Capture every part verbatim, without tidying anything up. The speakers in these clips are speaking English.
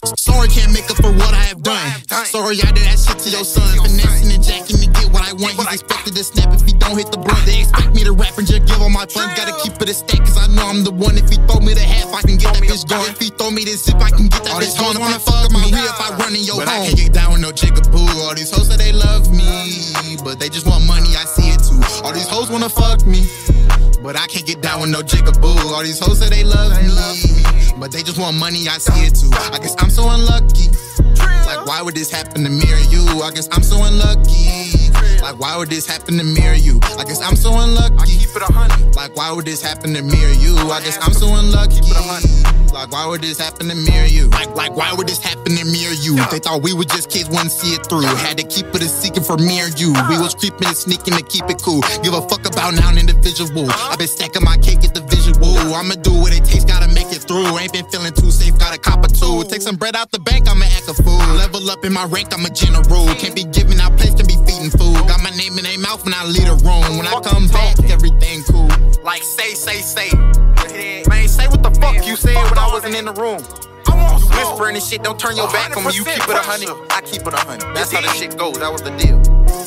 Sorry, can't make up for what I have done. Sorry, I did that shit to your son. Finessing and jacking to get what I want. He's expected to snap if he don't hit the blunt. They expect me to rap and just give all my funds. Gotta keep it a stack, cause I know I'm the one. If he throw me the half, I can get that bitch going. If he throw me the zip, I can get that all bitch going. Wanna fuck my rear if I run in your home. But I can't get down with no jigaboo. All these hoes say they love me, but they just want money, I see it too. All these hoes wanna fuck me, but I can't get down with no jigaboo. All these hoes say they love me, but they just want money, I see it too. I guess I'm so unlucky. Like, why would this happen to me or you? I guess I'm so unlucky. Like, why would this happen to me or you? I guess I'm so unlucky. I keep it a hundred. Like, why would this happen to me or you? I guess I'm so unlucky. Like, why would this happen to me or you? Like, like, why would this happen to me or you? They thought we were just kids, wouldn't see it through. Had to keep it a secret for me or you. We was creeping and sneaking to keep it cool. Give a fuck about now an individual. I've been stacking my cake at the visual. I'ma do what it takes, gotta make it through. Ain't been feeling too safe, gotta cop a tool. Take some bread out the bank, I'ma act a fool. Level up in my rank, I'm a general. Can't be giving out plates, can be feeding food. Got my name in their mouth when I leave the room. When I come back, everything cool. Like, say, say, say. Man, say what the fuck you said when I wasn't in the room. You whispering and shit, don't turn your back on me. You keep it a hundred, I keep it a hundred. That's how the shit goes, that was the deal.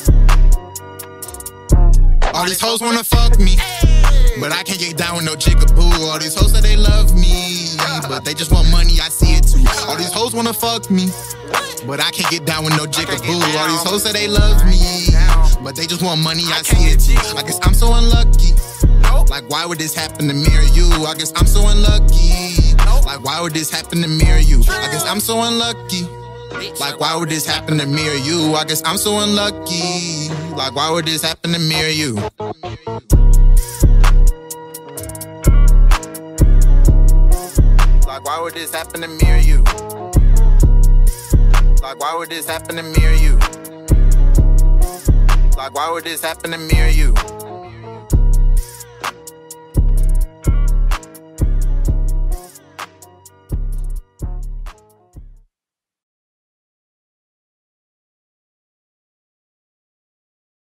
All these hoes wanna fuck me, but I can't get down with no jigaboo. All these hoes say they love me, but they just want money, I see it too. All these hoes wanna fuck me, but I can't get down with no jigaboo. All these hoes say they love me, but they just want money, I see it too. I guess I'm so unlucky. Like, why would this happen to me or you? I guess I'm so unlucky. Like, why would this happen to me or you? I guess I'm so unlucky. Like, why would this happen to me or you? I guess I'm so unlucky. Like, why would this happen to me or you? Like, why would this happen to me or you? Like, why would this happen to me or you? Like, why would this happen to me or you?